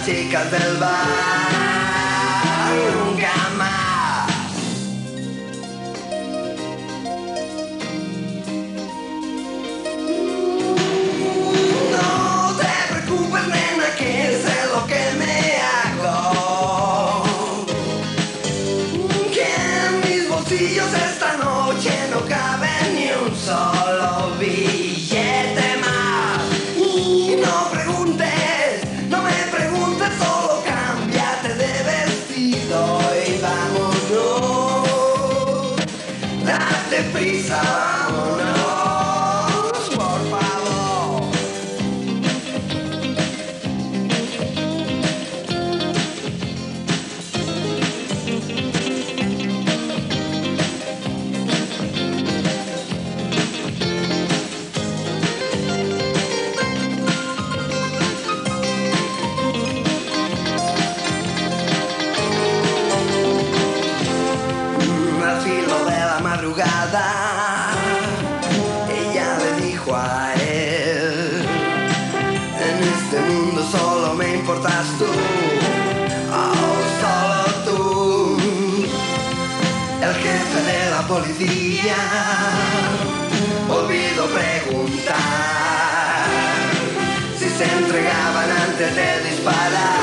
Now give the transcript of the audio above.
las chicas del bar, nunca más. No te preocupes, nena, que sé lo que me hago. Que en mis bolsillos esta noche no cabe ni un solo billete más. Y no preguntes, no me preguntes, solo cámbiate de vestido y vámonos. Date prisa, vámonos, por favor. Al filo de la madrugada, ella le dijo a él: en este mundo solo me importas tú, oh, solo tú. El jefe de la policía olvidó preguntar si se entregaban antes de disparar.